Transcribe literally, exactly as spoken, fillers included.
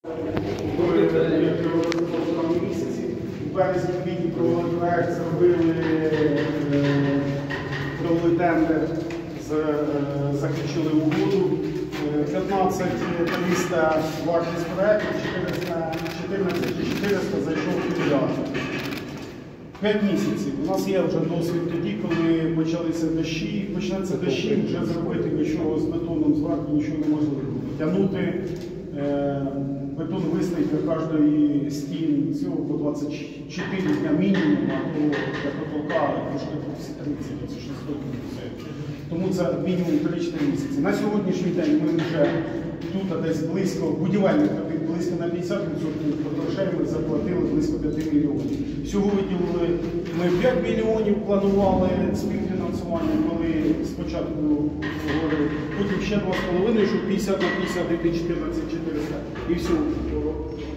У березні-квітні провели проєкт, зробили, провели тендер, заключили угоду. п'ятнадцять триста вартість проєкту, чотирнадцять чотириста зайшов філіал. П'ять місяців. У нас є вже досвід тоді, коли почалися дощі, почнеться дощі, вже зробити нічого з бетоном зверху, нічого не можна тягнути. Бетон вистоїть для кожної стін всього по двадцять чотири дня мінімум, а то для потолка трошки тридцять, це щось стоїть. Тому це мінімум три-чотири місяці. На сьогоднішній день ми вже тут десь близько, будівельних робіт близько на п'ятдесят відсотків грошей ми заплатили близько п'яти мільйонів. Всього виділили ми п'ять мільйонів, планували співфінансування, коли спочатку говорили, потім ще два з половиною, щоб п'ятдесят на п'ятдесят, чотирнадцять чотириста і все.